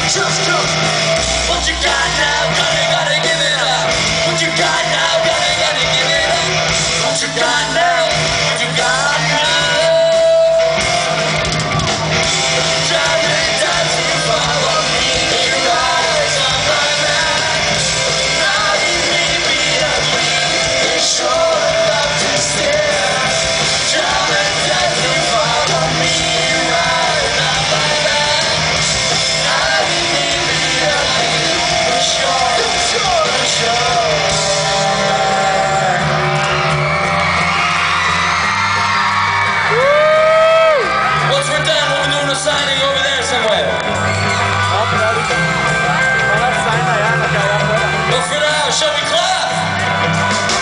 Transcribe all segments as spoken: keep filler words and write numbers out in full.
Just, just what you got now, gotta, gotta give it up. What you got now, gotta, gotta give it up. What you got now, what you got now. Driving down to follow me, rise on my back. Now you leave me to bleed, it's sure enough to stare. Driving down to follow me, rise on my back. Now you leave me to bleed, for sure, for sure. Once we're done, we'll be doing a signing over there somewhere. But for now, shall we clap?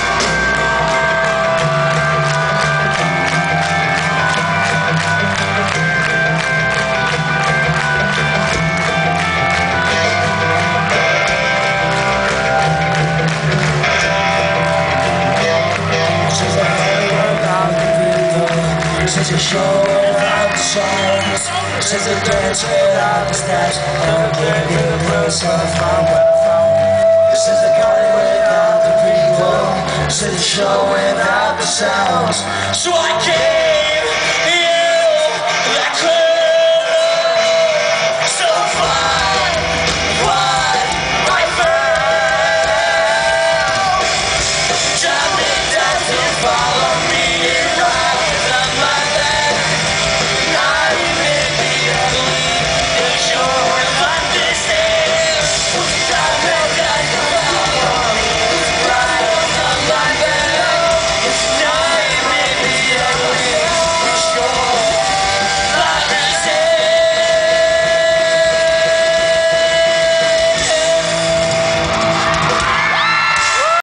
She's a show without the songs. She's a dance without the steps. I'm giving the place of my wealth. This is a party without the people. She's a show without the sounds. So I can't